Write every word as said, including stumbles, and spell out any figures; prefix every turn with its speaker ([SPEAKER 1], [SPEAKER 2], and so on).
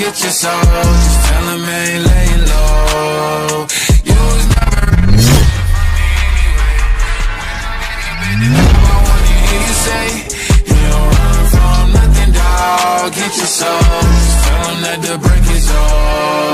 [SPEAKER 1] get your soul. Just tell him I ain't laying low. You was never ready for me anyway. When I get it, baby, now I wanna hear you say, you don't run from nothing, dawg. Get your soul. Just tell him that the break is over.